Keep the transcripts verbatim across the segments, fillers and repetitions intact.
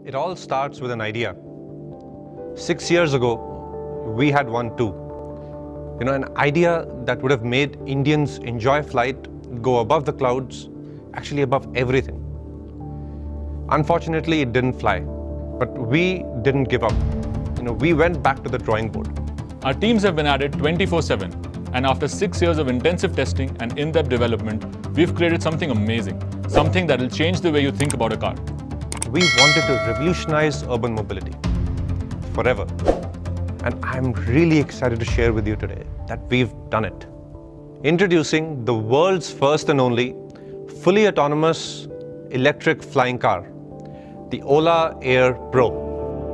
It all starts with an idea. Six years ago, we had one too. You know, an idea that would have made Indians enjoy flight, go above the clouds, actually above everything. Unfortunately, it didn't fly, but we didn't give up. You know, we went back to the drawing board. Our teams have been at it twenty-four seven, and after six years of intensive testing and in-depth development, we've created something amazing, something that will change the way you think about a car. We wanted to revolutionize urban mobility forever. And I'm really excited to share with you today that we've done it. Introducing the world's first and only fully autonomous electric flying car, the Ola Air Pro.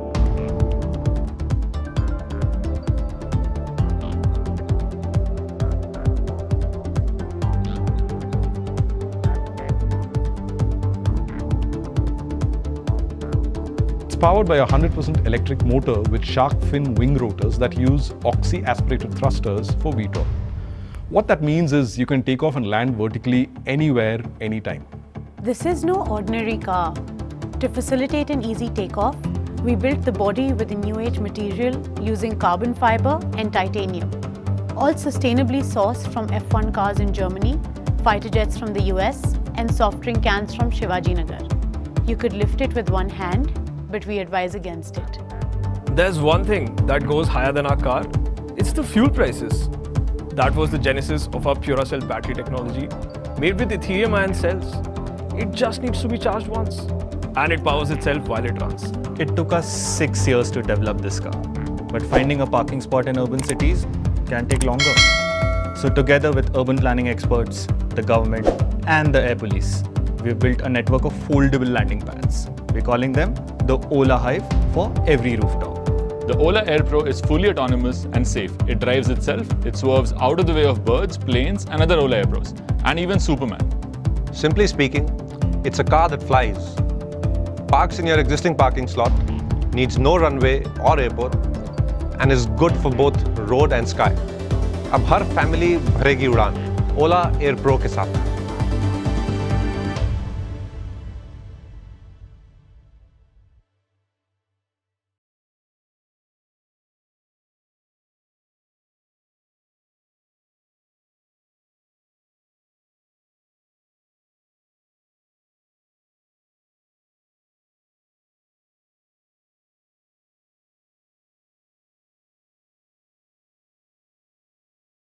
It's powered by a one hundred percent electric motor with shark fin wing rotors that use oxy-aspirated thrusters for V TOL. What that means is you can take off and land vertically anywhere, anytime. This is no ordinary car. To facilitate an easy takeoff, we built the body with a new age material using carbon fiber and titanium. All sustainably sourced from F one cars in Germany, fighter jets from the U S, and soft drink cans from Shivajinagar. You could lift it with one hand, but we advise against it. There's one thing that goes higher than our car. It's the fuel prices. That was the genesis of our Puracell battery technology, made with Ethereum ion cells. It just needs to be charged once, and it powers itself while it runs. It took us six years to develop this car, but finding a parking spot in urban cities can take longer. So together with urban planning experts, the government, and the air police, we've built a network of foldable landing pads. We're calling them the Ola Hive for every rooftop. The Ola Air Pro is fully autonomous and safe. It drives itself, it swerves out of the way of birds, planes, and other Ola Air Pros, and even Superman. Simply speaking, it's a car that flies, parks in your existing parking slot, needs no runway or airport, and is good for both road and sky. अब हर family भरेगी उड़ान Ola Air Pro के साथ.